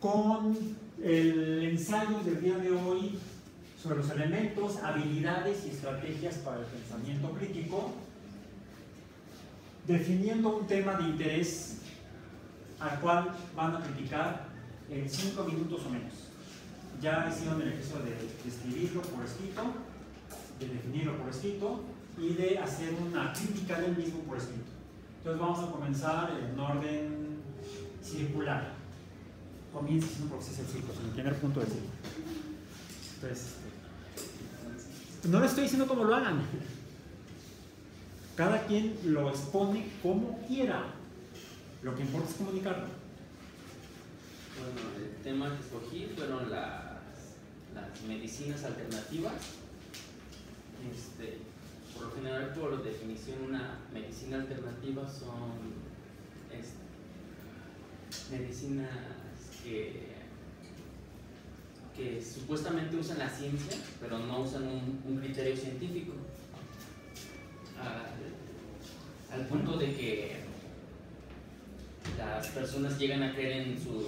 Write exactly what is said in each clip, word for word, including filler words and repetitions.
con el ensayo del día de hoy sobre los elementos, habilidades y estrategias para el pensamiento crítico, definiendo un tema de interés al cual van a criticar en cinco minutos o menos. Ya hicieron el ejercicio de, de escribirlo por escrito, de definirlo por escrito y de hacer una crítica del mismo por escrito. Entonces vamos a comenzar en orden circular. Comienza siendo porque es el círculo, en el primer punto del círculo. Entonces, no les estoy diciendo cómo lo hagan. Cada quien lo expone como quiera. Lo que importa es comunicarlo. Bueno, el tema que escogí fueron las, las medicinas alternativas. Este, por lo general, por definición, una medicina alternativa son este, medicinas que, que supuestamente usan la ciencia, pero no usan un, un criterio científico. Al, al punto de que las personas llegan a creer en sus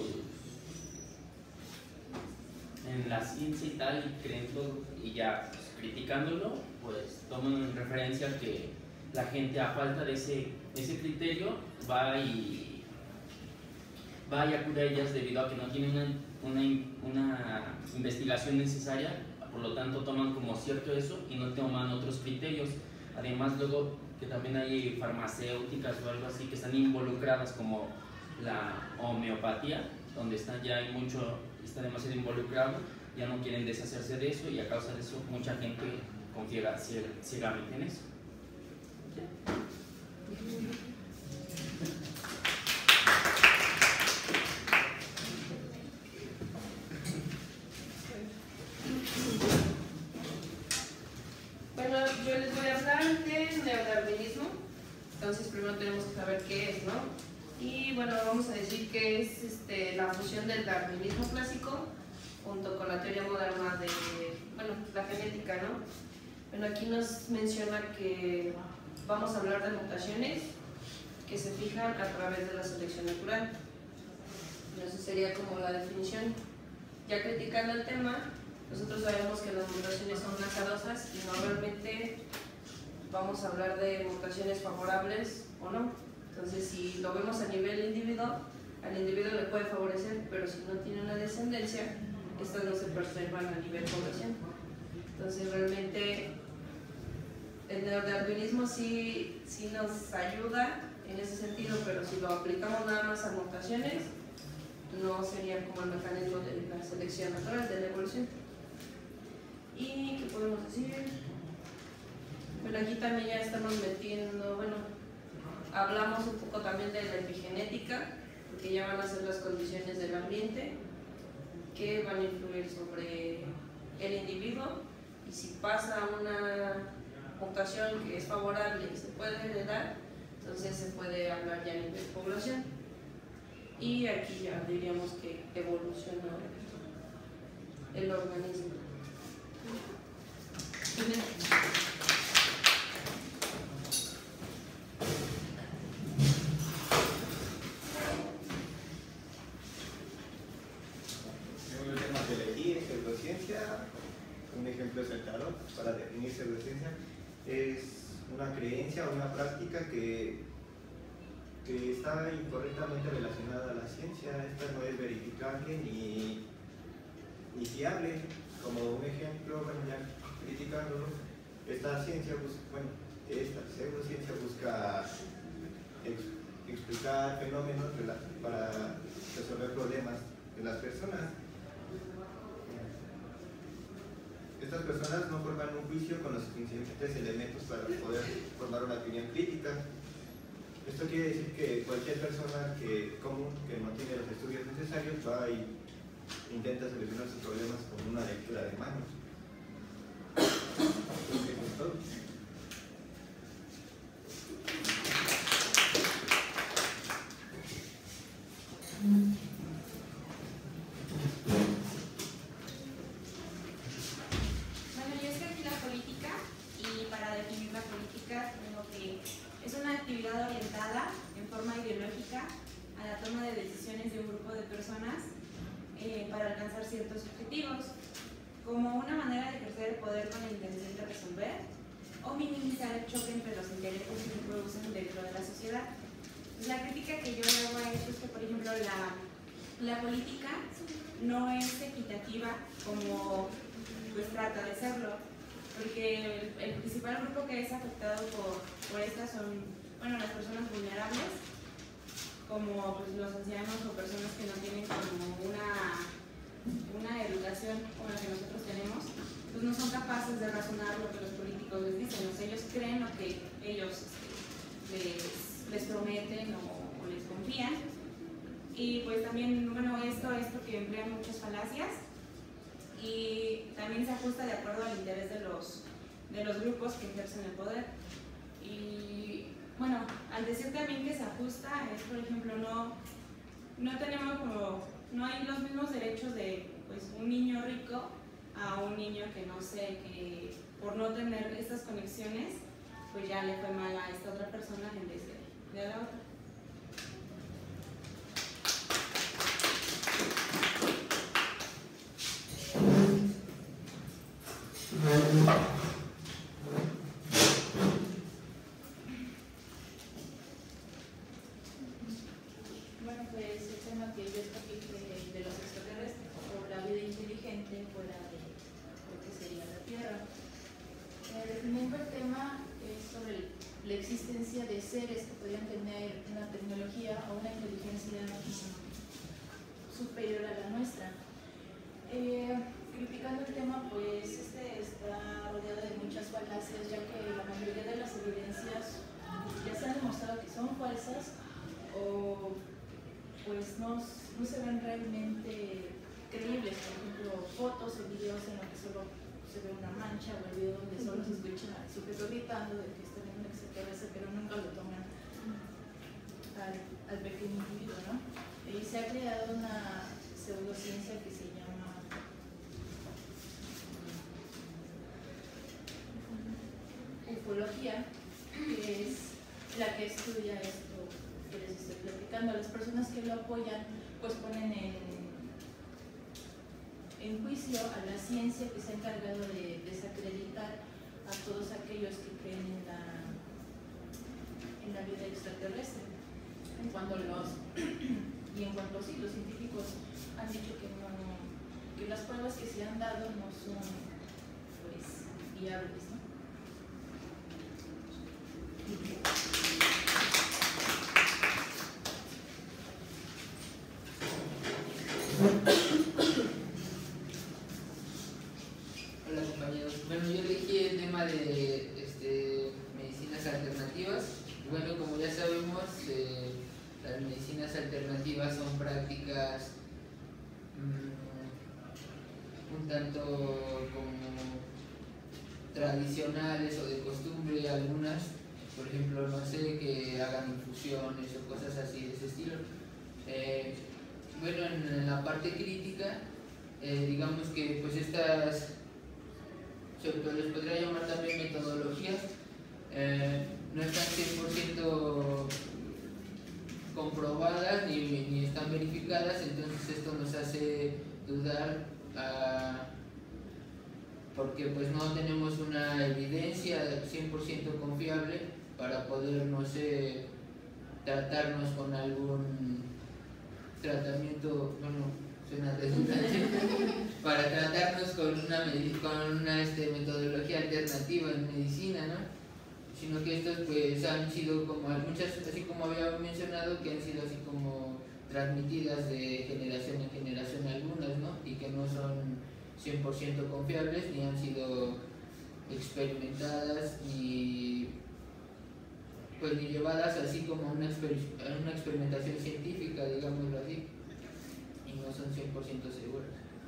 en la ciencia y tal, y creen todo, y ya pues, criticándolo, pues toman en referencia que la gente, a falta de ese, ese criterio, va y va y acude a ellas debido a que no tienen una, una, una investigación necesaria, por lo tanto toman como cierto eso y no toman otros criterios. Además, luego que también hay farmacéuticas o algo así que están involucradas, como la homeopatía, donde están ya hay mucho, está demasiado involucrado, ya no quieren deshacerse de eso, y a causa de eso mucha gente confía ciegamente en eso. Bueno, yo les voy a hablar de neodarwinismo. Entonces primero tenemos que saber qué es, ¿no? Y bueno, vamos a decir que es este, la fusión del darwinismo clásico junto con la teoría moderna de, bueno, la genética, ¿no? Bueno, aquí nos menciona que vamos a hablar de mutaciones que se fijan a través de la selección natural. Eso sería como la definición. Ya criticando el tema, nosotros sabemos que las mutaciones son azarosas y normalmente vamos a hablar de mutaciones favorables o no. Entonces, si lo vemos a nivel individuo, al individuo le puede favorecer, pero si no tiene una descendencia, estas no se preservan a nivel población. Entonces, realmente el neodarwinismo sí, sí nos ayuda en ese sentido, pero si lo aplicamos nada más a mutaciones, no sería como el mecanismo de la selección natural, de la evolución. ¿Y qué podemos decir? Bueno, aquí también ya estamos metiendo, bueno, hablamos un poco también de la epigenética, porque ya van a ser las condiciones del ambiente que van a influir sobre el individuo, y si pasa una mutación que es favorable y se puede heredar, entonces se puede hablar ya a nivel población. Y aquí ya diríamos que evoluciona el organismo. Un ejemplo es el tarot. Para definir pseudociencia, es una creencia o una práctica que, que está incorrectamente relacionada a la ciencia. Esta no es verificable ni, ni fiable. Como un ejemplo, bueno, ya criticándolo, esta ciencia, bueno, esta pseudociencia busca ex, explicar fenómenos para resolver problemas de las personas. Estas personas no forman un juicio con los suficientes elementos para poder formar una opinión crítica. Esto quiere decir que cualquier persona que, común que no tiene los estudios necesarios va y intenta solucionar sus problemas con una lectura de manos. Eso es todo. orientada en forma ideológica a la toma de decisiones de un grupo de personas eh, para alcanzar ciertos objetivos, como una manera de ejercer el poder con la intención de resolver o minimizar el choque entre los intereses que se producen dentro de la sociedad. La crítica que yo le hago a esto es que, por ejemplo, la, la política no es equitativa como pues trata de serlo, porque el, el principal grupo que es afectado por, por estas son, bueno, las personas vulnerables, como pues, los ancianos o personas que no tienen como una, una educación como la que nosotros tenemos, pues no son capaces de razonar lo que los políticos les dicen. O sea, ellos creen lo que ellos este, les, les prometen o, o les confían. Y pues también, bueno, esto es porque emplean muchas falacias y también se ajusta de acuerdo al interés de los, de los grupos que ejercen el poder. Y bueno, al decir también que se ajusta, es por ejemplo, no, no tenemos como, no hay los mismos derechos de pues, un niño rico a un niño que no sé, que por no tener estas conexiones, pues ya le fue mal a esta otra persona en vez de, de a la otra. Bueno, pues el tema que yo escogí fue de los extraterrestres, o la vida inteligente fuera de lo que sería la Tierra. Eh, definiendo el tema es sobre la existencia de seres que podrían tener una tecnología o una inteligencia superior a la nuestra. Eh, criticando el tema, pues este está rodeado de muchas falacias, ya que la mayoría de las evidencias ya se han demostrado que son falsas o pues no, no se ven realmente creíbles. Por ejemplo, fotos o videos en los que solo se ve una mancha, o el video donde solo se escucha al sujeto gritando de que está viendo un extraterrestre, pero nunca lo toman al, al pequeño individuo, ¿no? Y se ha creado una pseudociencia que se llama ufología, que es la que estudia esto que les estoy platicando. Las personas que lo apoyan pues ponen en, en juicio a la ciencia que se ha encargado de desacreditar a todos aquellos que creen en la, en la vida extraterrestre. En cuanto a los y en cuanto a sí, los científicos han dicho que no, que las pruebas que se han dado no son pues viables, ¿no? Hola compañeros, bueno, yo elegí el tema de este, medicinas alternativas. Bueno, como ya sabemos, eh, las medicinas alternativas son prácticas mmm, un tanto como tradicionales o de costumbre algunas. Por ejemplo, no sé, que hagan infusiones o cosas así de ese estilo. Eh, bueno, en, en la parte crítica, eh, digamos que pues estas, se les podría llamar también metodologías, eh, no están cien por ciento comprobadas ni, ni están verificadas, entonces esto nos hace dudar a, porque pues no tenemos una evidencia cien por ciento confiable para poder, no sé, tratarnos con algún tratamiento, bueno, suena redundante, para tratarnos con una, con una este, metodología alternativa en medicina, ¿no? Sino que estos pues han sido como muchas, así como había mencionado, que han sido así como transmitidas de generación en generación algunas, ¿no? Y que no son cien por ciento confiables, ni han sido experimentadas, ni pues ni llevadas así como una, exper una experimentación científica, digámoslo así, y no son cien por ciento seguras.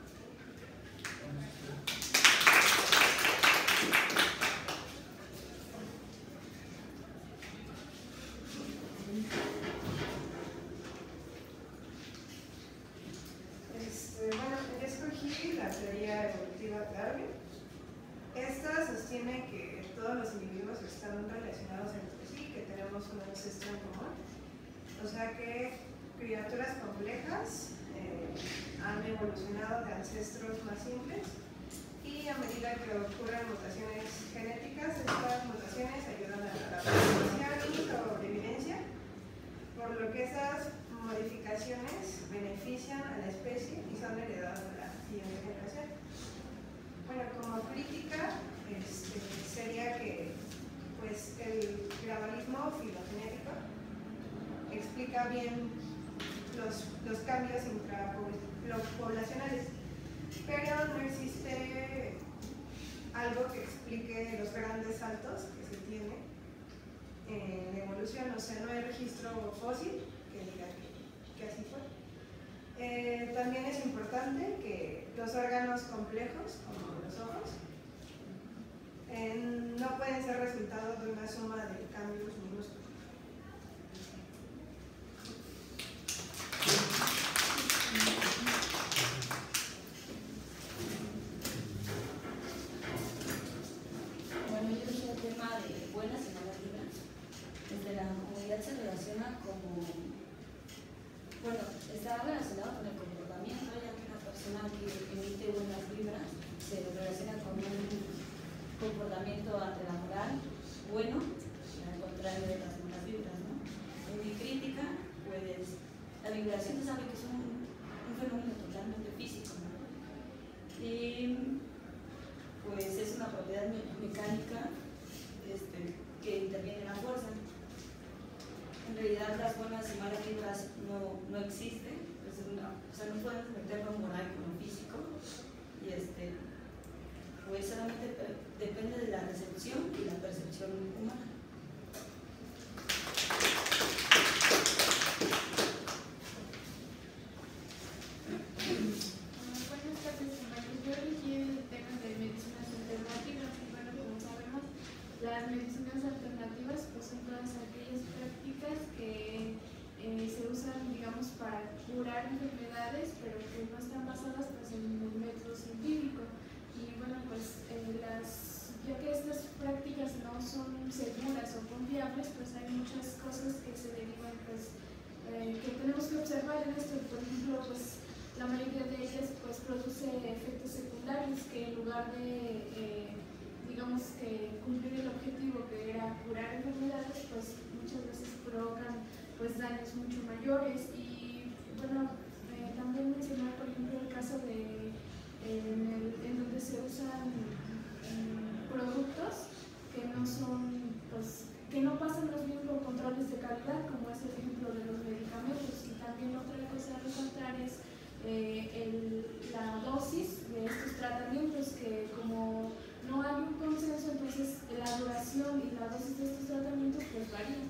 Este, bueno, yo escogí la teoría evolutiva de Darwin. Esta sostiene que todos los individuos están relacionados entre sí, que tenemos un ancestro en común. O sea que criaturas complejas eh, han evolucionado de ancestros más simples, y a medida que ocurren mutaciones genéticas, estas mutaciones ayudan a la adaptación y sobrevivencia, por lo que esas modificaciones benefician a la especie y son heredadas a la siguiente generación. Bueno, como crítica, este, sería que pues, el globalismo filogenético explica bien los, los cambios intrapoblacionales, pero no existe algo que explique los grandes saltos que se tiene en la evolución, o sea, no hay registro fósil que diga que, que así fue. Eh, también es importante que los órganos complejos, como los ojos, eh, no pueden ser resultado de una suma de cambios minúsculos. Bueno, yo creo que el tema de buenas y malas vibras, desde la comunidad se relaciona como, bueno, está relacionado con el comportamiento, ya que una persona que emite buenas vibras se relaciona con un comportamiento ante la moral bueno, al contrario de las malas vibras, ¿no? En mi crítica, pues, la vibración se sabe que es un, un fenómeno totalmente físico, ¿no? Y pues es una propiedad me mecánica este, que interviene en la fuerza. En realidad las buenas y malas vibras no, no existen, es una, o sea, no podemos meter lo moral con lo físico, y este, pues solamente depende de la recepción y la percepción humana. Buenas tardes, compañeros. Yo elegí el tema de medicinas alternativas y bueno, como sabemos, las medicinas alternativas pues son todas aquellas prácticas que eh, se usan, digamos, para curar enfermedades, pero que no están basadas pues en el método científico. Y bueno, pues eh, las, ya que estas prácticas no son seguras o confiables, pues hay muchas cosas que se derivan, pues, eh, que tenemos que observar en esto. Por ejemplo, pues la mayoría de ellas pues produce efectos secundarios que en lugar de, eh, digamos, que cumplir el objetivo que era curar enfermedades, pues muchas veces provocan pues daños mucho mayores. Y bueno, eh, también mencionar por ejemplo el caso de en, el, en donde se usan um, productos que no son, pues, que no pasan los mismos controles de calidad, como es el ejemplo de los medicamentos. Y también otra cosa a resaltar es Eh, el, la dosis de estos tratamientos, que como no hay un consenso, entonces la duración y la dosis de estos tratamientos pues varían.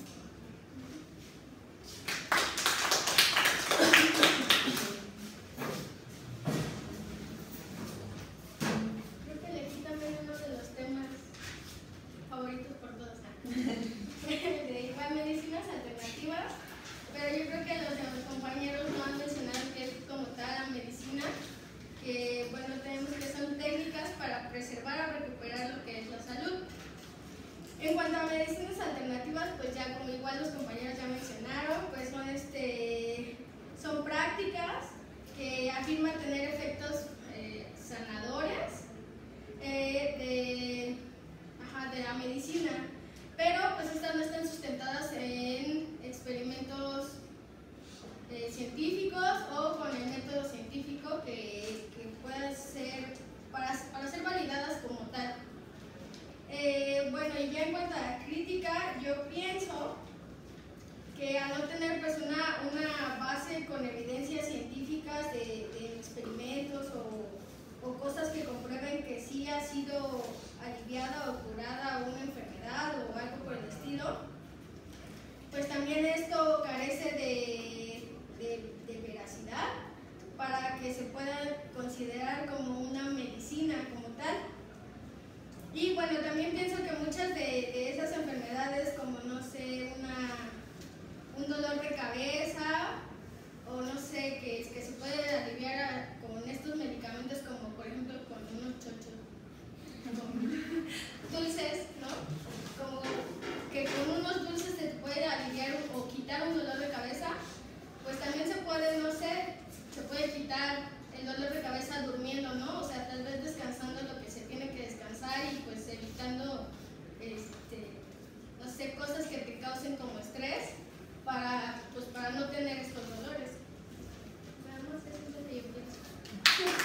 Creo que elegí también uno de los temas favoritos por todos, de igual medicinas alternativas, pero yo creo que los de los compañeros no han mencionado que es como tal la medicina, que bueno, tenemos que son técnicas para preservar o recuperar lo que es la salud. En cuanto a medicinas alternativas, pues ya como igual los compañeros ya mencionaron, pues son, este, son prácticas que afirman tener efectos eh, sanadores eh, de, ajá, de la medicina, pero pues estas no están sustentadas en experimentos eh, científicos o con el método científico que, que pueda ser para, para ser validadas como tal. Eh, bueno, y ya en cuanto a la crítica, yo pienso que al no tener pues una, una base con evidencias científicas de, de experimentos o, o cosas que comprueben que sí ha sido aliviada o curada una enfermedad o algo por el estilo, pues también esto carece de, de, de veracidad para que se pueda considerar como una medicina como tal. Y bueno, también pienso que muchas de, de esas enfermedades, como no sé, una, un dolor de cabeza o no sé, que, que se puede aliviar a, con estos medicamentos, como por ejemplo con unos chochos dulces, ¿no? Como que con unos dulces se puede aliviar o quitar un dolor de cabeza, pues también se puede, no sé, se puede quitar el dolor de cabeza durmiendo, ¿no? O sea, tal vez descansando lo que se tiene que descansar y pues evitando, este, no sé, cosas que te causen como estrés para, pues, para no tener estos dolores. Nada más eso es lo que yo pienso.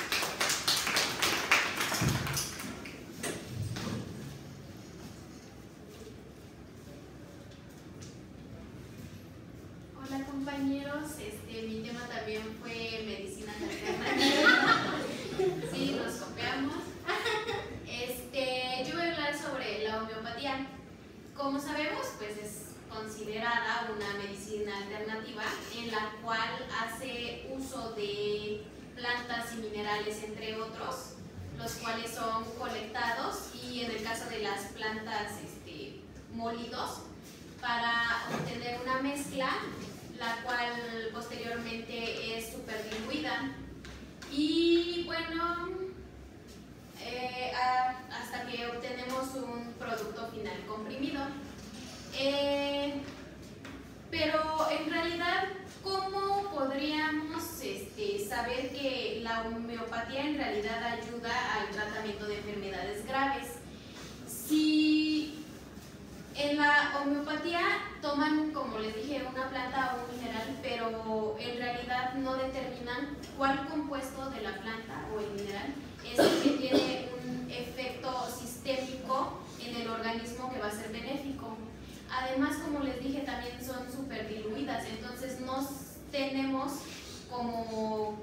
Hola compañeros, este, mi tema también fue medicina alternativa. Sí, nos copiamos. Este, yo voy a hablar sobre la homeopatía. Como sabemos, pues es considerada una medicina alternativa en la cual hace uso de plantas y minerales, entre otros, los cuales son colectados y en el caso de las plantas este, molidos para obtener una mezcla, la cual posteriormente es super diluida y bueno, eh, a, hasta que obtenemos un producto final comprimido. Eh, pero en realidad, ¿cómo podríamos este, saber que la homeopatía en realidad ayuda al tratamiento de enfermedades graves? Si en la homeopatía toman, como les dije, una planta o un mineral, pero en realidad no determinan cuál compuesto de la planta o el mineral es el que tiene un efecto sistémico en el organismo que va a ser benéfico. Además, como les dije, también son súper diluidas, entonces no tenemos como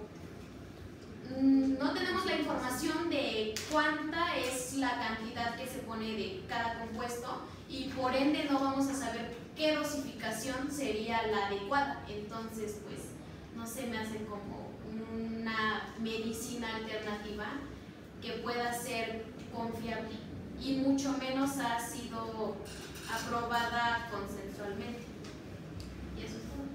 no tenemos la información de cuánta es la cantidad que se pone de cada compuesto y por ende no vamos a saber qué dosificación sería la adecuada. Entonces, pues, no se me hace como una medicina alternativa que pueda ser confiable y mucho menos ha sido aprobada consensualmente. Y eso es todo.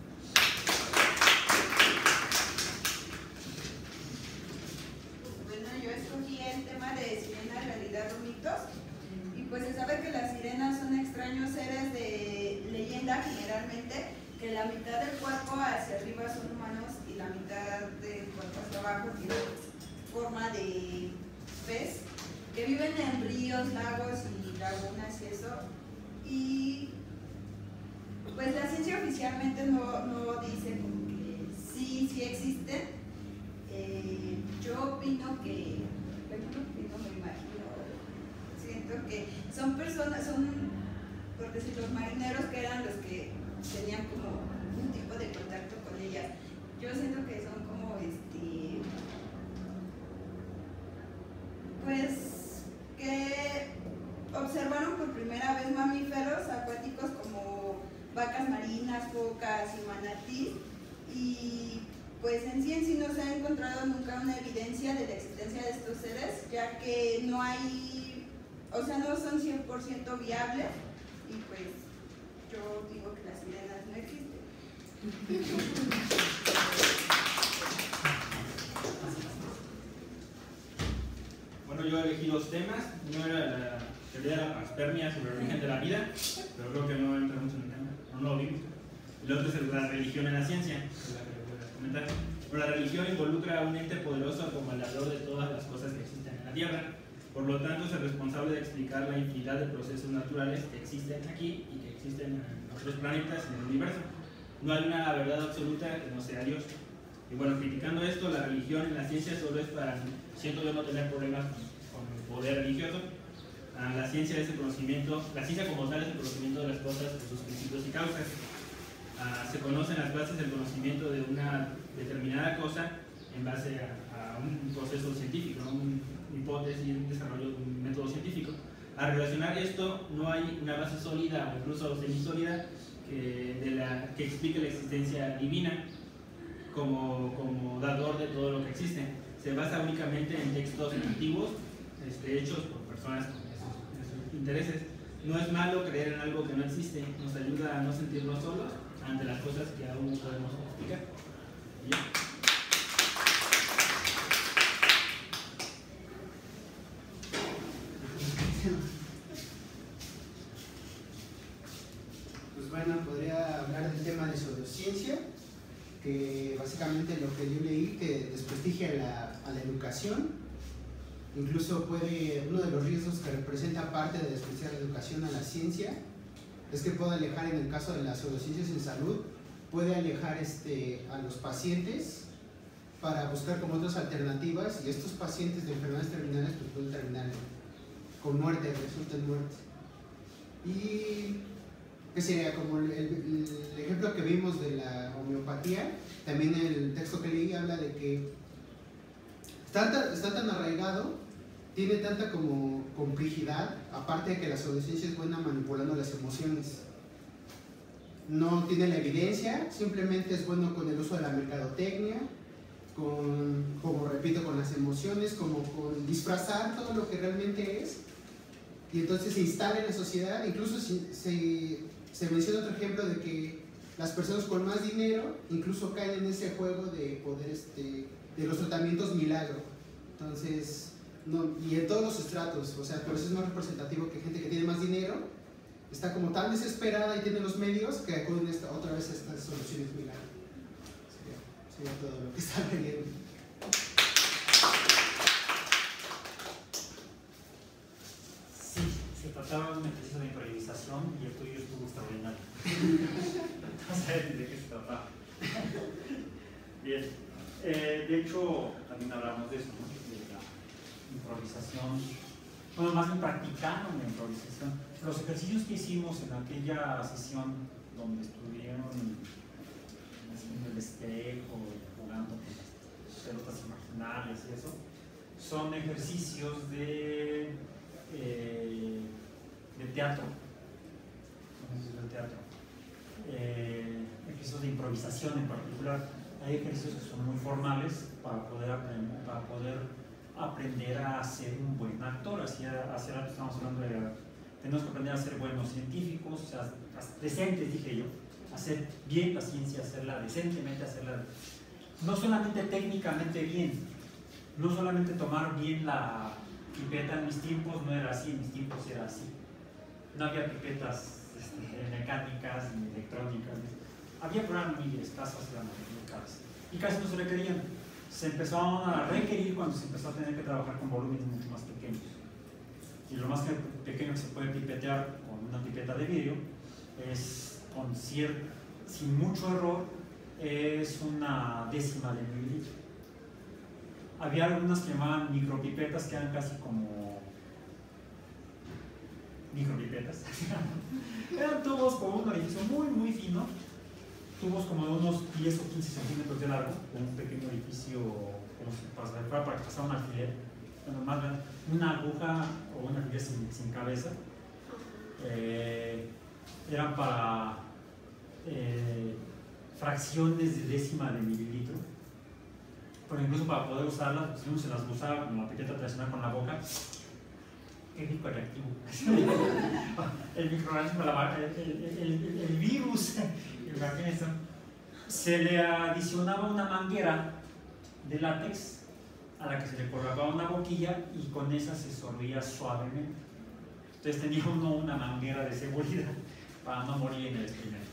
Bueno, yo escogí el tema de sirena, realidad o mitos. Y pues se sabe que las sirenas son extraños seres de leyenda generalmente, que la mitad del cuerpo hacia arriba son humanos y la mitad del cuerpo hacia abajo tiene forma de pez, que viven en ríos, lagos y lagunas y eso. Y pues la ciencia oficialmente no, no dice como que sí, sí existen. Eh, yo opino que, bueno, no opino, me imagino, siento que son personas, son, por decir, los marineros que eran los que tenían como un tipo de contacto con ellas. Yo siento que son como, este, pues, que observaron por primera vez mamíferos acuáticos como vacas marinas, focas y manatí, y pues en sí en sí no se ha encontrado nunca una evidencia de la existencia de estos seres, ya que no hay, o sea, no son cien por ciento viables, y pues yo digo que las sirenas no existen. Bueno, yo elegí dos temas. Uno era la teoría de la panspermia sobre el origen de la vida, pero creo que no entra mucho en el tema, no, no lo vimos. El otro es la religión en la ciencia, que es la que voy a comentar. Pero la religión involucra a un ente poderoso como el dador de todas las cosas que existen en la Tierra. Por lo tanto, es el responsable de explicar la infinidad de procesos naturales que existen aquí y que existen en otros planetas y en el universo. No hay una verdad absoluta que no sea Dios. Y bueno, criticando esto, la religión en la ciencia solo es para, siento yo, no tener problemas con, con el poder religioso. Ah, la ciencia es el conocimiento, la ciencia como tal es el conocimiento de las cosas por sus principios y causas. Ah, se conocen las bases del conocimiento de una determinada cosa en base a, a un proceso científico, ¿no? Una hipótesis y un desarrollo de un método científico. Al relacionar esto, no hay una base sólida o incluso semisólida que, de la, que explique la existencia divina como, como dador de todo lo que existe. Se basa únicamente en textos antiguos, este, hechos por personas con esos, esos intereses. No es malo creer en algo que no existe, nos ayuda a no sentirnos solos ante las cosas que aún no podemos explicar. ¿Bien? Pues bueno, podría hablar del tema de pseudociencia, que básicamente lo que yo leí que desprestigia a la educación. Incluso puede, uno de los riesgos que representa parte de despreciar la educación a la ciencia es que puede alejar, en el caso de las pseudociencias en salud, puede alejar este, a los pacientes para buscar como otras alternativas, y estos pacientes de enfermedades terminales pues pueden terminar con muerte, resulta en muerte. Y que sería como el, el, el ejemplo que vimos de la homeopatía, también el texto que leí habla de que está, está tan arraigado, tiene tanta como complejidad, aparte de que la pseudociencia es buena manipulando las emociones. No tiene la evidencia, simplemente es bueno con el uso de la mercadotecnia, con, como repito, con las emociones, como con disfrazar todo lo que realmente es, y entonces se instala en la sociedad. Incluso se, se, se menciona otro ejemplo de que las personas con más dinero incluso caen en ese juego de poder, este, de los tratamientos milagro. Entonces, no, y en todos los estratos, o sea, por eso es más representativo que gente que tiene más dinero está como tan desesperada y tiene los medios que acuden esta, otra vez a estas soluciones milagro. Sería, sería todo lo que está leyendo. Sí, se trataba de un ejercicio de improvisación y el tuyo estuvo extraordinario. No sé de qué se trataba. Bien, eh, de hecho, también hablamos de eso, ¿no? De la improvisación, bueno, más bien practicando la improvisación. Los ejercicios que hicimos en aquella sesión donde estuvieron haciendo el espejo, jugando con las pelotas imaginarias y eso, son ejercicios de, eh, de teatro. Son ejercicios de teatro. Eh, ejercicios de improvisación en particular. Hay ejercicios que son muy formales para poder aprender, para poder aprender a ser un buen actor. Así, hace rato estamos hablando de tenemos que aprender a ser buenos científicos, o sea, decentes, dije yo, hacer bien la ciencia, hacerla decentemente, hacerla no solamente técnicamente bien, no solamente tomar bien la pipeta. En mis tiempos no era así, en mis tiempos era así. No había pipetas este, mecánicas ni electrónicas, había programas muy escasos, eran muy caros, y casi no se requerían. Se empezaron a requerir cuando se empezó a tener que trabajar con volúmenes mucho más pequeños. Y lo más pequeño que se puede pipetear con una pipeta de vidrio es, con cierto, sin mucho error, es una décima de mililitro. Había algunas que llamaban micropipetas, que eran casi como micropipetas. Eran tubos con un orificio muy muy fino, tubos como de unos diez o quince centímetros de largo, con un pequeño orificio como si fuera para que pasara un alfiler, bueno, más grande, una aguja o una alfiler sin, sin cabeza. Eh, eran para eh, fracciones de décima de mililitro, pero incluso para poder usarlas, pues, si uno se las usaba como la pipeta tradicional con la boca, qué rico reactivo. El microorganismo, el, el, el, el virus, se le adicionaba una manguera de látex a la que se le colocaba una boquilla y con esa se sorbía suavemente. Entonces tenía uno una manguera de seguridad para no morir en el experimento.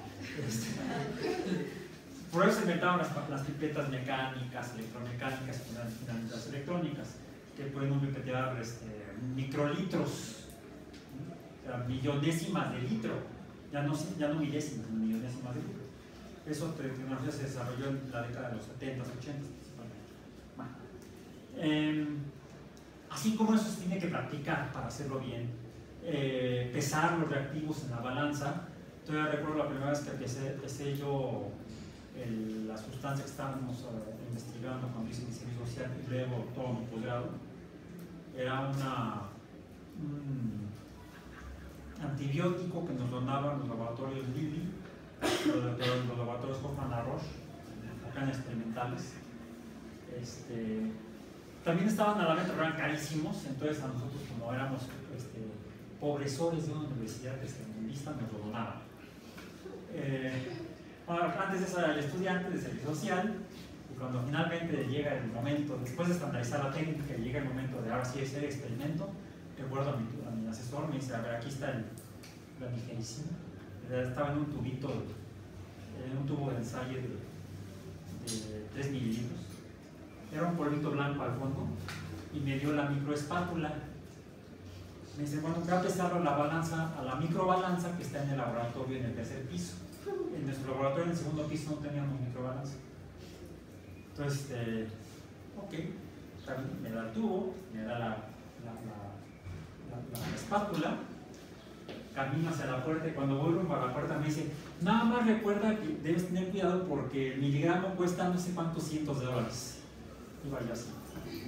Por eso se inventaron las, las pipetas mecánicas, electromecánicas, finalmente las electrónicas, que pueden pipetear este, microlitros, o sea, millonésimas de litro, ya no, ya no milésimas, millonésimas de litro. Eso tecnología se desarrolló en la década de los setenta, ochenta. Bueno, eh, así como eso se tiene que practicar para hacerlo bien, eh, pesar los reactivos en la balanza. Todavía recuerdo la primera vez que empecé, empecé yo el, la sustancia que estábamos uh, investigando cuando hice mi servicio social y luego todo mi posgrado. Era una, un antibiótico que nos donaban los laboratorios Lilly, los, los laboratorios Hoffman La Roche, acá en experimentales. Este, también estaban a la venta, pero eran carísimos, entonces a nosotros, como éramos este, pobresores de una universidad tercermundista, nos lo donaban. Eh, bueno, antes de eso era el estudiante de servicio social, y cuando finalmente llega el momento, después de estandarizar la técnica, llega el momento de ahora sí hacer experimento, recuerdo a mi, a mi asesor, me dice, a ver, aquí está el, la nigericina. Estaba en un tubito, en un tubo de ensayo de, de tres mililitros. era un polvito blanco al fondo, y me dio la microespátula. Me dice, bueno, voy a pesarlo a la balanza, a la microbalanza que está en el laboratorio en el tercer piso. En nuestro laboratorio en el segundo piso no teníamos microbalanza. Entonces, este, ok, también me da el tubo, me da la, la, la, la, la espátula, camino hacia la puerta y cuando voy rumbo a la puerta me dice, nada más recuerda que debes tener cuidado porque el miligramo cuesta no sé cuántos cientos de dólares. Iba yo así.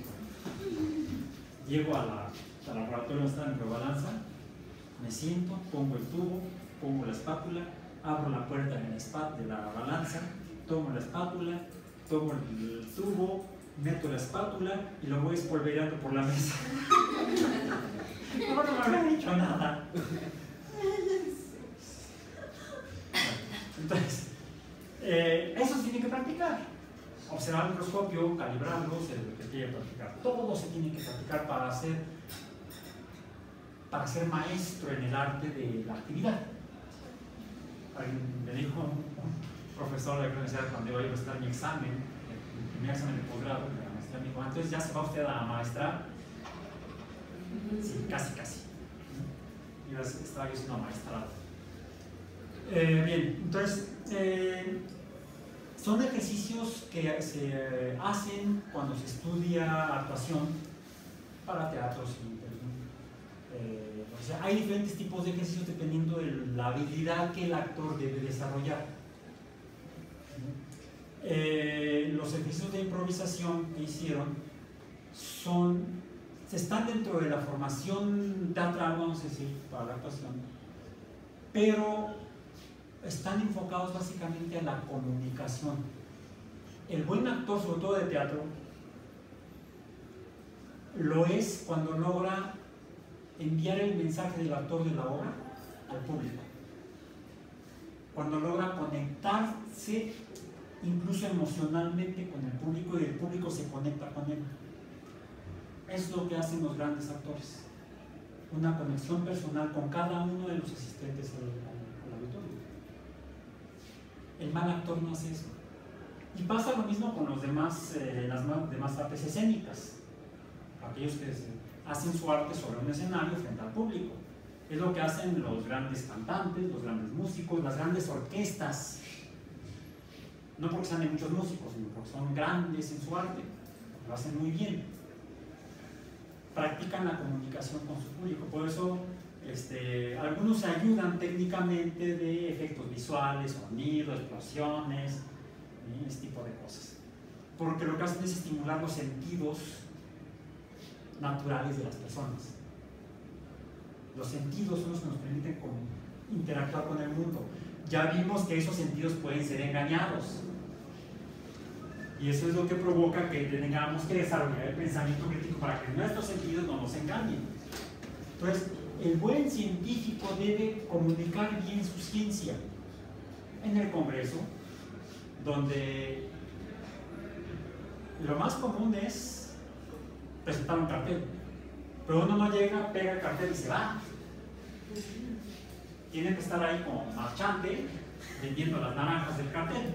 Llego a la al laboratorio donde está la microbalanza, me siento, pongo el tubo, pongo la espátula, abro la puerta de la, espá- de la balanza, tomo la espátula, tomo el tubo, meto la espátula y lo voy espolvoreando por la mesa. No, no me habrá dicho nada. Entonces, eh, eso se tiene que practicar. Observar el microscopio, calibrarlo, se tiene que practicar. Todo se tiene que practicar para hacer para ser maestro en el arte de la actividad. Alguien me dijo un, un profesor de la universidad cuando iba a estar mi examen, el primer examen de posgrado de la maestría, me dijo, entonces ya se va usted a maestrar. Sí, casi, casi. Y estaba yo siendo maestrado. Eh, bien, entonces, eh, son ejercicios que se hacen cuando se estudia actuación para teatros y Eh, o sea, hay diferentes tipos de ejercicios dependiendo de la habilidad que el actor debe desarrollar. Eh, los ejercicios de improvisación que hicieron son, están dentro de la formación teatral, vamos a decir, para la actuación, pero están enfocados básicamente a la comunicación. El buen actor, sobre todo de teatro, lo es cuando logra enviar el mensaje del actor de la obra al público, cuando logra conectarse incluso emocionalmente con el público y el público se conecta con él. Es lo que hacen los grandes actores, una conexión personal con cada uno de los asistentes al, al, al auditorio. El mal actor no hace eso. Y pasa lo mismo con los demás, eh, las demás artes escénicas, aquellos que se hacen su arte sobre un escenario frente al público. Es lo que hacen los grandes cantantes, los grandes músicos, las grandes orquestas. No porque sean de muchos músicos, sino porque son grandes en su arte. Lo hacen muy bien. Practican la comunicación con su público. Por eso este, algunos se ayudan técnicamente de efectos visuales, sonidos, explosiones, ¿sí? Este tipo de cosas. Porque lo que hacen es estimular los sentidos naturales de las personas. Los sentidos son los que nos permiten interactuar con el mundo. Ya vimos que esos sentidos pueden ser engañados. Y eso es lo que provoca que tengamos que desarrollar el pensamiento crítico para que nuestros sentidos no nos engañen. Entonces, el buen científico debe comunicar bien su ciencia. En el Congreso, donde lo más común es presentar un cartel, pero uno no llega, pega el cartel y se va. Tiene que estar ahí como marchante vendiendo las naranjas del cartel,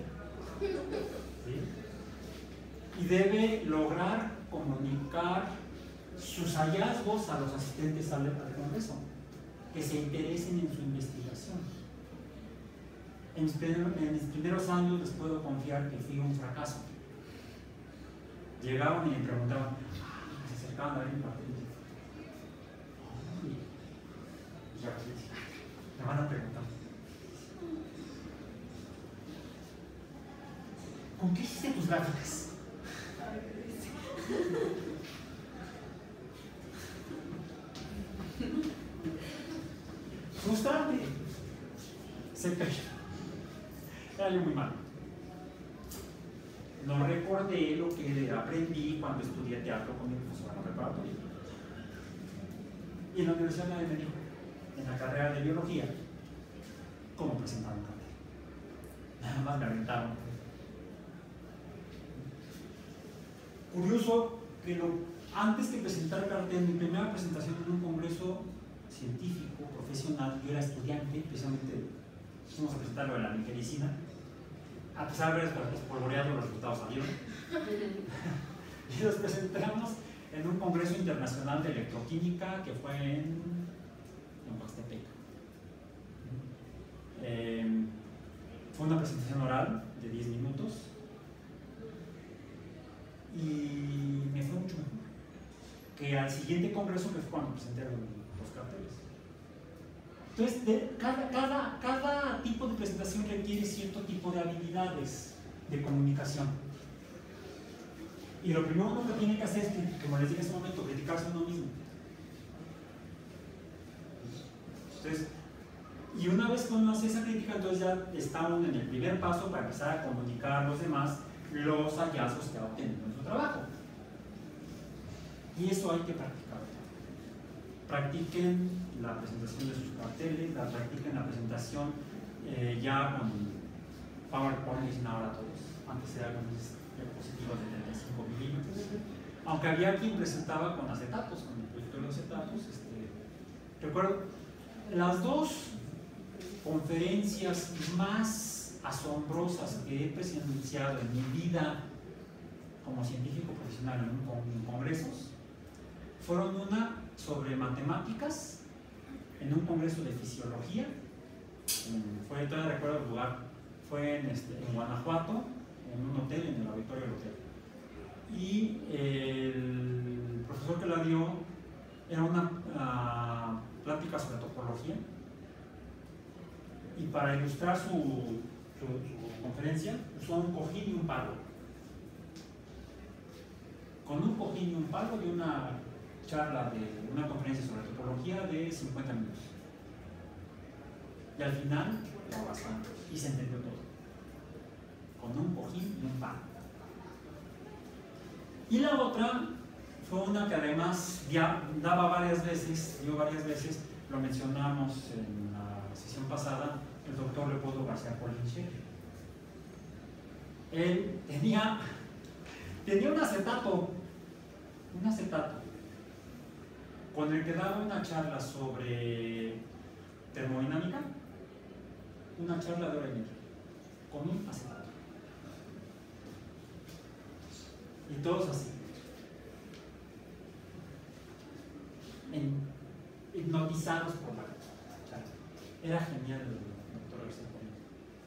¿sí? Y debe lograr comunicar sus hallazgos a los asistentes al, al Congreso, que se interesen en su investigación. En mis, primer, en mis primeros años les puedo confiar que fui un fracaso. Llegaban y me preguntaban, se acercaban a ver mi cartel y ya, me van a preguntar, ¿con qué hiciste tus gráficas? Frustrante. Se cayó. Era yo muy malo. No recordé lo que aprendí cuando estudié teatro con mi profesor en la preparatoria. Y en la universidad nadie me dijo, en la carrera de biología, cómo presentar un cartel. Nada más me aventaron. Curioso que lo, antes de presentar el cartel, mi primera presentación en un congreso científico, profesional, yo era estudiante, precisamente fuimos a presentar lo de la nigericina. A pesar de haber espolvoreado, los resultados salieron. y los presentamos en un congreso internacional de electroquímica que fue en, en Huastepec. Eh, fue una presentación oral de diez minutos y me fue mucho mejor que al siguiente congreso, que fue cuando presenté los carteles. Entonces, de, cada, cada, cada tipo de presentación requiere cierto tipo de habilidades de comunicación. Y lo primero uno que tiene que hacer es, como les dije en ese momento, criticarse a uno mismo. Entonces, y una vez que uno hace esa crítica, entonces ya está uno en el primer paso para empezar a comunicar a los demás los hallazgos que ha obtenido en su trabajo. Y eso hay que practicar. Practiquen la presentación de sus carteles, la practiquen la presentación eh, ya con PowerPoint, dicen ahora todos. Antes era con diapositivas de treinta y cinco milímetros. Aunque había quien presentaba con acetatos, con el proyecto de los acetatos. Este, recuerdo, las dos conferencias más asombrosas que he presenciado en mi vida como científico profesional en, un, en congresos fueron una sobre matemáticas en un congreso de fisiología. Fue, todavía recuerdo el lugar, fue en, este, en Guanajuato, en un hotel, en el auditorio del hotel. Y el profesor que la dio era una uh, plática sobre topología. Y para ilustrar su, su, su conferencia usó un cojín y un palo. Con un cojín y un palo dio una charla de una conferencia sobre topología de cincuenta minutos. Y al final lo bastante y se entendió todo. Con un cojín y un palo. Y la otra fue una que además ya daba varias veces, dio varias veces, lo mencionamos en la sesión pasada, el doctor Leopoldo García Polinche. Él tenía, tenía un acetato, un acetato, con el que daba una charla sobre termodinámica, una charla de hora y media, con un acetato. Y todos así, en, hipnotizados por la charla. Era genial el doctor García Polinche.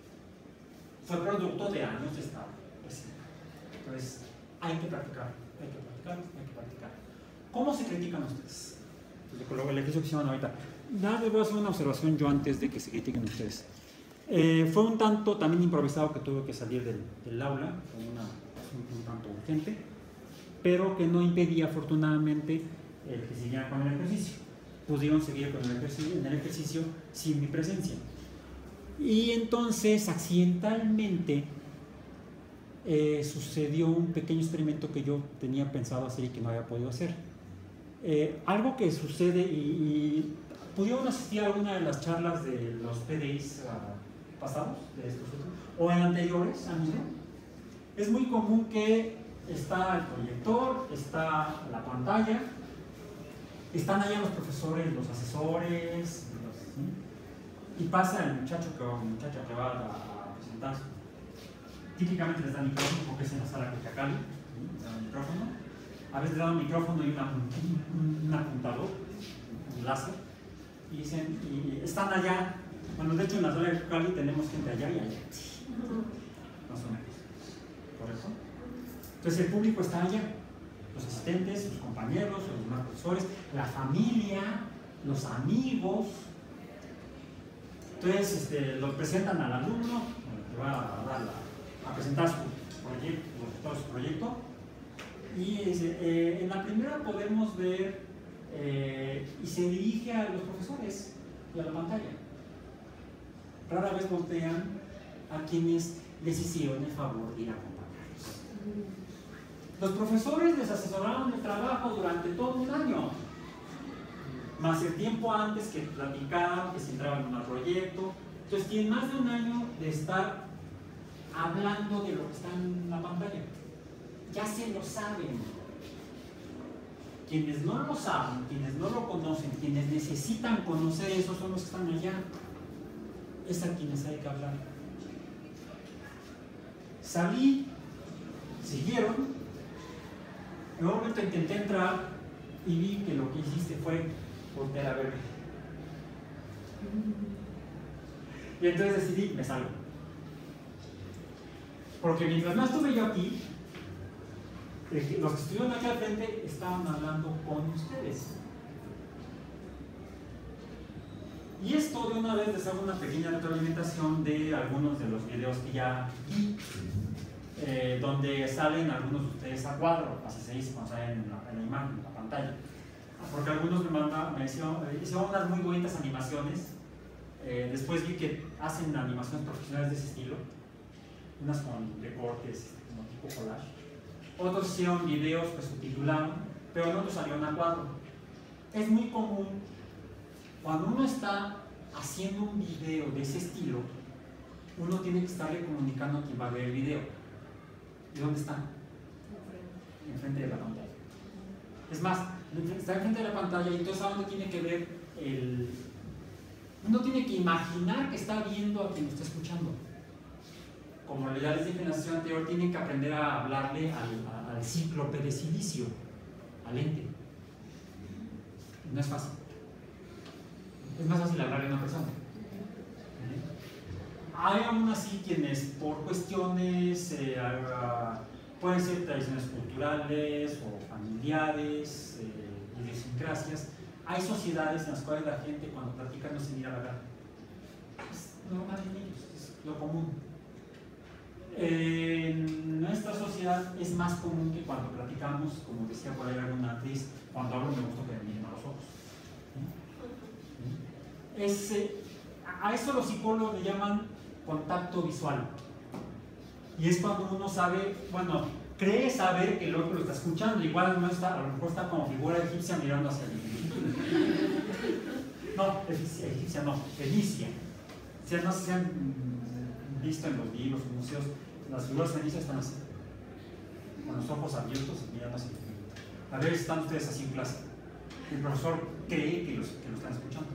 Fue producto de años de estado. Entonces, hay que practicar, hay que practicar, hay que practicar. ¿Cómo se critican ustedes? Pues con el ejercicio que hicieron ahorita. Nada, les voy a hacer una observación yo antes de que se critiquen ustedes. Eh, fue un tanto también improvisado que tuve que salir del, del aula, fue una, un, un tanto urgente, pero que no impedía afortunadamente el que siguieran con el ejercicio. Pudieron seguir con el ejercicio, en el ejercicio sin mi presencia. Y entonces, accidentalmente, eh, sucedió un pequeño experimento que yo tenía pensado hacer y que no había podido hacer. Eh, algo que sucede, y, y pudieron asistir a alguna de las charlas de los P D Is uh, pasados, de estos otros, o en anteriores, a mí, es muy común que está el proyector, está la pantalla, están allá los profesores, los asesores, los, ¿sí? Y pasa el muchacho que, o muchacha que va a, a presentar. Típicamente les dan micrófono porque es en la sala que acá, ¿sí? Les dan micrófono. A veces les dan un micrófono y una, un, un apuntador, un láser, y dicen, y están allá. Bueno, de hecho en la sala de Cali tenemos gente allá y allá, más o menos, ¿correcto? Entonces el público está allá, los asistentes, sus compañeros, los demás profesores, la familia, los amigos. Entonces este, lo presentan al alumno que va a, dar la, a presentar su proyecto, los resultados de su proyecto. Y eh, en la primera podemos ver eh, y se dirige a los profesores y a la pantalla. Rara vez voltean a quienes les hicieron el favor de ir a acompañarlos. Los profesores les asesoraron el trabajo durante todo un año, más el tiempo antes que platicaban, que se entraban en un proyecto. Entonces tienen más de un año de estar hablando de lo que está en la pantalla. Ya se lo saben. Quienes no lo saben, quienes no lo conocen, quienes necesitan conocer eso son los que están allá. Es a quienes hay que hablar. Salí, siguieron, En un momento intenté entrar y vi que lo que hiciste fue voltear a verme. Y entonces decidí, me salgo. Porque mientras más estuve yo aquí, los que estuvieron aquí al frente estaban hablando con ustedes. Y esto de una vez les hago una pequeña retroalimentación de algunos de los videos que ya vi, eh, donde salen algunos de ustedes a cuadro, así se dice cuando salen en la, en la imagen, en la pantalla. Porque algunos me, manda, me hicieron, eh, hicieron unas muy bonitas animaciones. Eh, después vi que hacen animaciones profesionales de ese estilo, unas con recortes como tipo collage. Otros hicieron videos que subtitularon, pero no otros salieron a cuadro. Es muy común cuando uno está haciendo un video de ese estilo, uno tiene que estarle comunicando a quien va a ver el video. ¿Y dónde está? Enfrente de la pantalla. Es más, está enfrente de la pantalla y entonces a dónde tiene que ver el... Uno tiene que imaginar que está viendo a quien lo está escuchando. Como ya les dije en la sesión anterior, tienen que aprender a hablarle al, al cíclope de silicio, al ente. No es fácil. Es más fácil hablarle a una persona. Hay aún así quienes por cuestiones, eh, pueden ser tradiciones culturales o familiares, eh, idiosincrasias, hay sociedades en las cuales la gente cuando platica no se mira la cara. Es normal en ellos, es lo común. En nuestra sociedad es más común que cuando platicamos, como decía por ahí alguna actriz, cuando hablo me gusta que me miren a los ojos. Es, eh, a eso los psicólogos le llaman contacto visual. Y es cuando uno sabe, bueno, cree saber que el otro lo está escuchando, igual no está, a lo mejor está como figura egipcia mirando hacia el no, egipcia, egipcia no, fenicia. O sea, no sé si han visto en los libros, en museos, las figuras fenicias están así, con los ojos abiertos y mirando hacia el infinito. A ver si están ustedes así en clase. El profesor cree que, los, que lo están escuchando.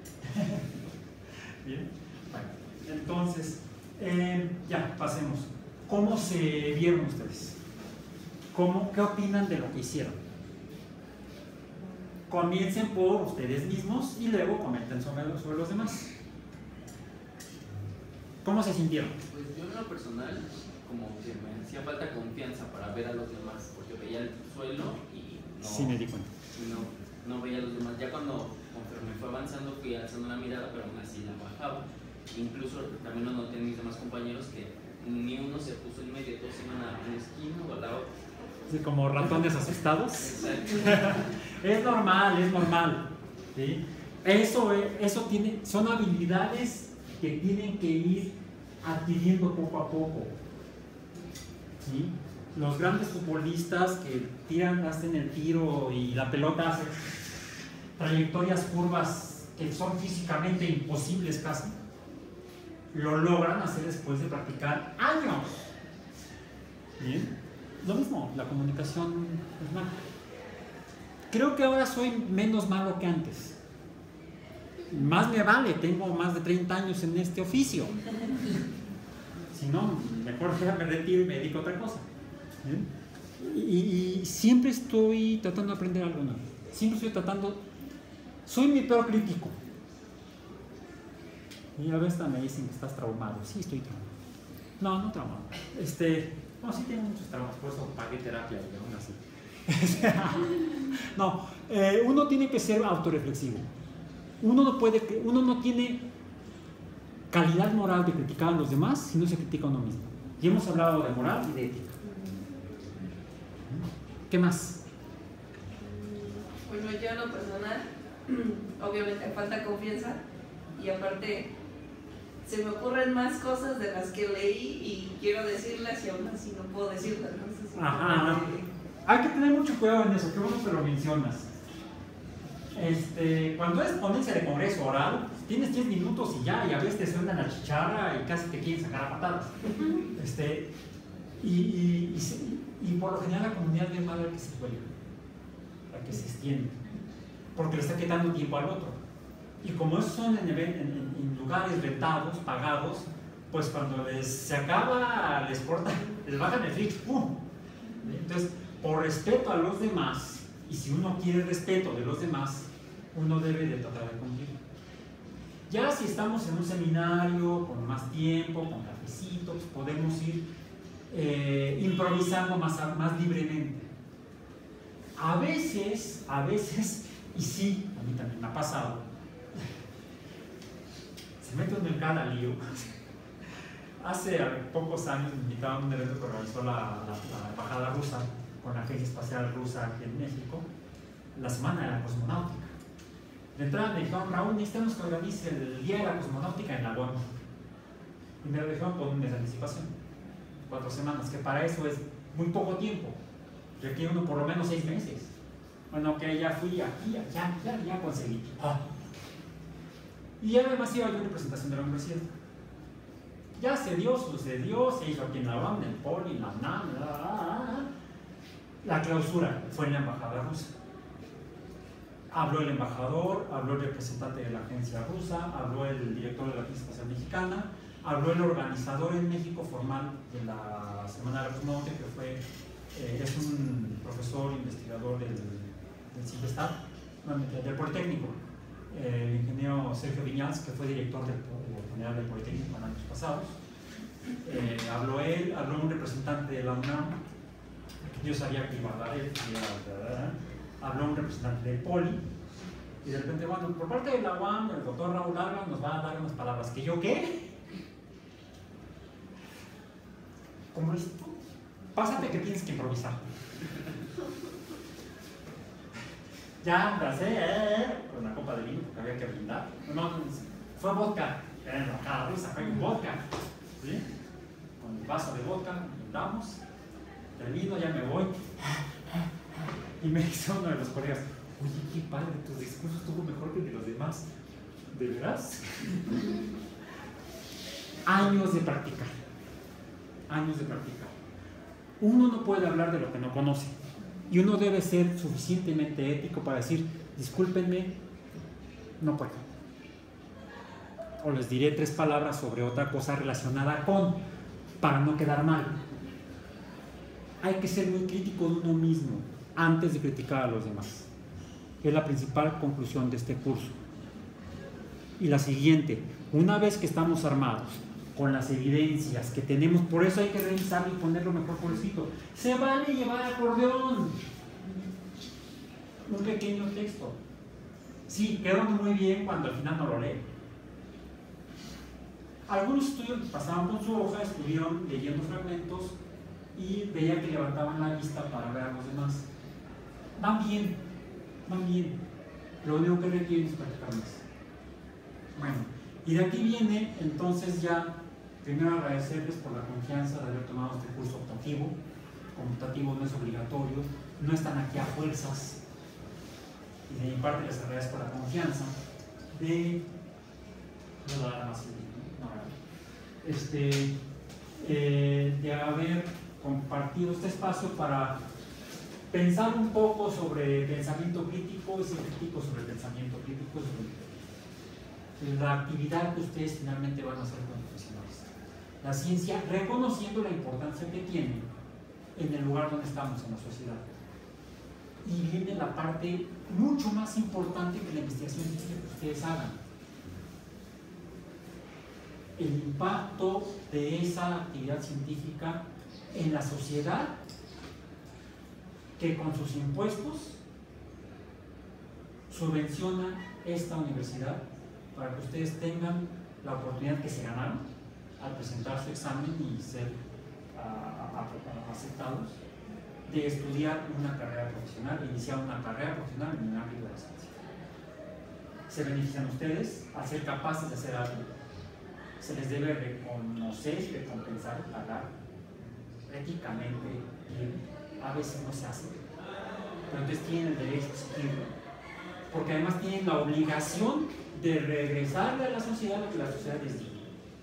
Bien, bueno, entonces, eh, ya, pasemos. ¿Cómo se vieron ustedes? ¿Cómo, ¿Qué opinan de lo que hicieron? Comiencen por ustedes mismos y luego comenten sobre, sobre los demás. ¿Cómo se sintieron? Pues yo en lo personal, como que me hacía falta confianza para ver a los demás, porque veía el suelo y no, sí, me di cuenta. no, no veía a los demás. Ya cuando conforme fue avanzando fui alzando la mirada, pero aún así la bajaba. Incluso también lo noté en mis demás compañeros que ni uno se puso en medio, todos iban a una esquina o a la otra. Sí, como ratones asustados. Exacto. Es normal, es normal. ¿Sí? Eso, eso tiene, son habilidades que tienen que ir adquiriendo poco a poco. ¿Sí? Los grandes futbolistas que tiran, hacen el tiro y la pelota hace trayectorias curvas que son físicamente imposibles casi, lo logran hacer después de practicar años. Bien. Lo mismo, la comunicación es mala. Creo que ahora soy menos malo que antes. Más me vale, tengo más de treinta años en este oficio. Si no, mejor ya me retiro y me dedico a otra cosa. ¿Sí? Y, y siempre estoy tratando de aprender algo nuevo. Siempre estoy tratando. Soy mi peor crítico. Y a veces me dicen que estás traumado. Sí, estoy traumado. No, no traumado. Este. No, sí tengo muchos traumas, por eso pagué terapia y aún así. No, eh, uno tiene que ser autorreflexivo. Uno no puede, uno no tiene calidad moral de criticar a los demás si no se critica a uno mismo. Y hemos hablado de moral y de ética. ¿Qué más? Bueno, yo en lo personal, obviamente falta confianza y aparte se me ocurren más cosas de las que leí y quiero decirlas y aún así no puedo decirlas. No sé si Ajá. Hay que tener mucho cuidado en eso, que bueno que lo mencionas. Este, cuando es ponencia de congreso oral, tienes diez minutos y ya, y a veces te suena la chicharra y casi te quieren sacar a patadas. Este, y, y, y, y por lo general la comunidad ve mal a que se cuelga, a que se extiende, porque le está quitando tiempo al otro. Y como esos son en, en, en lugares rentados, pagados, pues cuando les se acaba, les cortan, les bajan el switch, ¡pum! Entonces, por respeto a los demás, y si uno quiere respeto de los demás, uno debe de tratar de cumplir. Ya si estamos en un seminario con más tiempo, con cafecitos, podemos ir eh, improvisando más, más libremente. A veces, a veces, y sí, a mí también me ha pasado, se mete uno en cada lío. Hace pocos años me invitaron a un evento que organizó la, la, la embajada rusa con la Agencia Espacial Rusa aquí en México, la Semana de la Cosmonáutica. De entrada me dijeron, Raúl, necesitamos que organice el Día de la Cosmonáutica en la UAM. Y me lo dijeron con un mes de anticipación, cuatro semanas, que para eso es muy poco tiempo. Requiere uno por lo menos seis meses. Bueno, que ya fui aquí, ya, ya, ya conseguí. Ah. Y además iba yo a representación de la universidad. Ya se dio, sucedió, se hizo aquí en la UAM, en el Poli, en la UNAM, la, la, la, la clausura fue en la embajada rusa. Habló el embajador, habló el representante de la agencia rusa, habló el director de la Agencia Espacial Mexicana, habló el organizador en México formal de la Semana de la Cosmonáutica, que fue, eh, es un profesor investigador del, del CIPESTAT, del Politécnico, eh, el ingeniero Sergio Viñals, que fue director del, del general del Politécnico en años pasados. Eh, habló él, habló un representante de la UNAM, yo sabía que iba a hablar él, habló un representante del Poli, y de repente, bueno, por parte de la UAM, el doctor Raúl Larga nos va a dar unas palabras. ¿Que yo qué? ¿Cómo es? Pásate que tienes que improvisar. Ya, pasé, eh, con una copa de vino, porque había que brindar. No, fue vodka, era en la embajada rusa, fue un vodka, ¿sí? Con el vaso de vodka, brindamos, termino, ya me voy. Y me dice uno de los colegas, oye, qué padre, tu discurso estuvo mejor que el de los demás. ¿De veras? Años de practicar. Años de practicar. Uno no puede hablar de lo que no conoce. Y uno debe ser suficientemente ético para decir, discúlpenme, no puedo. O les diré tres palabras sobre otra cosa relacionada con, para no quedar mal. Hay que ser muy crítico de uno mismo antes de criticar a los demás. Es la principal conclusión de este curso. Y la siguiente, una vez que estamos armados con las evidencias que tenemos, por eso hay que revisarlo y ponerlo mejor por escrito. Se vale llevar acordeón. Un pequeño texto. Sí, quedó muy bien cuando al final no lo lee. Algunos estudiantes pasaban con su hoja, estuvieron leyendo fragmentos y veía que levantaban la vista para ver a los demás. Van bien, van bien. Lo único que requieren es practicar más. Bueno, y de aquí viene entonces ya, primero agradecerles por la confianza de haber tomado este curso optativo. Optativo no es obligatorio, no están aquí a fuerzas. Y de mi parte les agradezco la confianza de no dar más no, este, eh, de haber compartido este espacio para pensar un poco sobre pensamiento crítico y ser crítico sobre el pensamiento crítico, sobre la actividad que ustedes finalmente van a hacer como profesionales. La ciencia, reconociendo la importancia que tiene en el lugar donde estamos en la sociedad. Y viene la parte mucho más importante que la investigación científica que ustedes hagan. El impacto de esa actividad científica en la sociedad que con sus impuestos subvenciona esta universidad para que ustedes tengan la oportunidad que se ganaron al presentar su examen y ser a, a, a, aceptados de estudiar una carrera profesional, iniciar una carrera profesional en el ámbito de la ciencia. Se benefician ustedes al ser capaces de hacer algo. Se les debe reconocer y recompensar, pagar éticamente bien. A veces no se hace, pero entonces tienen el derecho a exigirlo, porque además tienen la obligación de regresarle a la sociedad lo que la sociedad les dio.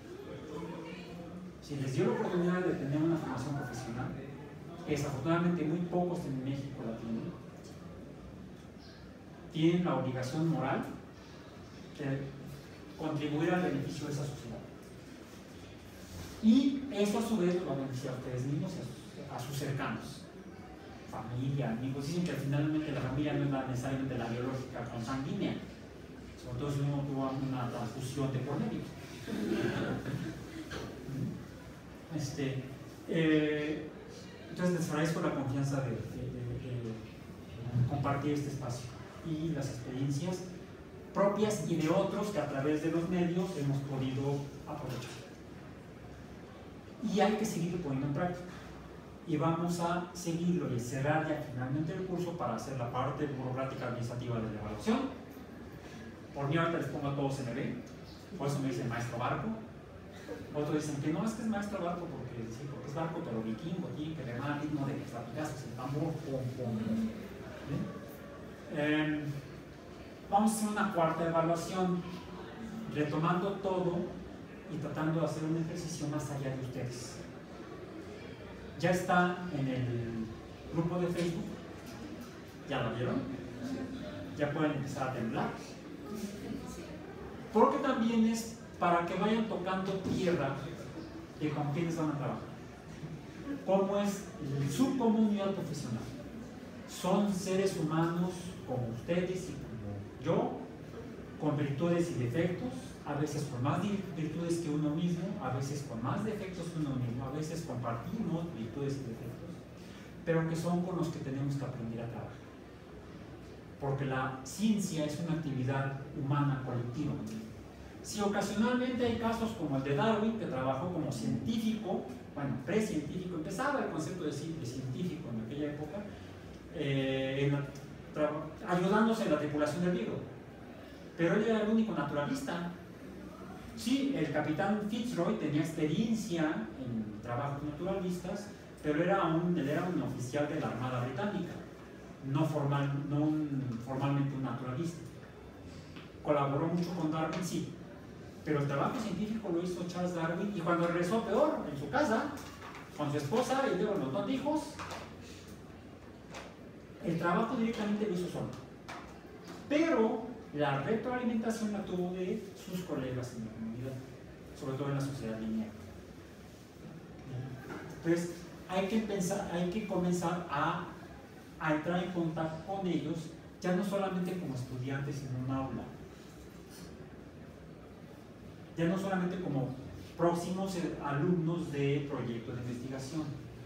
Si les dio la oportunidad de tener una formación profesional, que desafortunadamente muy pocos en México la tienen, tienen la obligación moral de contribuir al beneficio de esa sociedad. Y eso a su vez lo va a beneficiar a ustedes mismos y a sus, a sus cercanos. familia, amigos. Dicen que finalmente la familia no es la, necesariamente la biológica consanguínea, sobre todo si uno tuvo una transfusión de por medio. Este, eh, entonces les agradezco la confianza de, de, de, de compartir este espacio y las experiencias propias y de otros que a través de los medios hemos podido aprovechar. Y hay que seguirlo poniendo en práctica. Y vamos a seguirlo y cerrar ya finalmente el curso para hacer la parte burocrática administrativa de la evaluación. Por mí ahorita les pongo a todos M B, por eso me dicen maestro barco. Otros dicen que no, es que es maestro barco porque, sí, porque es barco, pero vikingo, tiene que remar al ritmo de que platicas el tambor, pum, pum. Eh, vamos a hacer una cuarta evaluación, retomando todo y tratando de hacer un ejercicio más allá de ustedes. Ya está en el grupo de Facebook, ¿ya lo vieron? Ya pueden empezar a temblar. Porque también es para que vayan tocando tierra de con quiénes van a trabajar. ¿Cómo es su comunidad profesional? Son seres humanos como ustedes y como yo, con virtudes y defectos, a veces con más virtudes que uno mismo, a veces con más defectos que uno mismo, a veces compartimos virtudes y defectos, pero que son con los que tenemos que aprender a trabajar. Porque la ciencia es una actividad humana colectiva. Si ocasionalmente hay casos como el de Darwin, que trabajó como científico, bueno, precientífico, empezaba el concepto de, de científico en aquella época, eh, en la, ayudándose en la tripulación del libro, pero él era el único naturalista. Sí, el capitán Fitzroy tenía experiencia en trabajos naturalistas, pero era un, él era un oficial de la Armada Británica, no, formal, no un, formalmente un naturalista. Colaboró mucho con Darwin, sí, pero el trabajo científico lo hizo Charles Darwin, y cuando regresó peor, en su casa, con su esposa y luego los dos hijos, el trabajo directamente lo hizo solo. Pero la retroalimentación la tuvo de sus colegas en la comunidad, sobre todo en la sociedad lineal. Entonces, hay que, pensar, hay que comenzar a, a entrar en contacto con ellos, ya no solamente como estudiantes en un aula, ya no solamente como próximos alumnos de proyectos de investigación,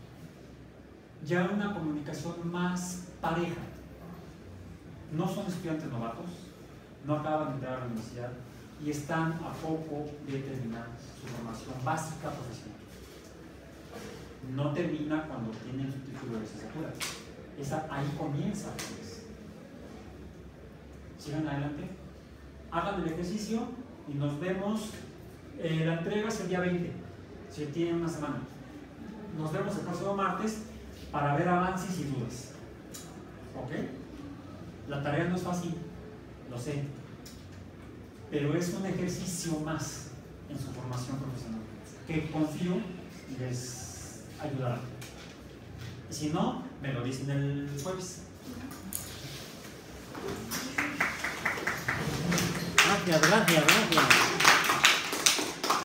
ya una comunicación más pareja. No son estudiantes novatos, no acaban de entrar a la universidad y están a poco de terminar su formación básica profesional. No termina cuando tienen su título de licenciatura. Esa, ahí comienza. Pues. Sigan adelante, hagan el ejercicio y nos vemos. Eh, la entrega es el día veinte, si tienen una semana. Nos vemos el próximo martes para ver avances y dudas. ¿Ok? La tarea no es fácil, lo sé, pero es un ejercicio más en su formación profesional que confío les ayudará. Y si no, me lo dicen el jueves. Gracias, gracias, gracias.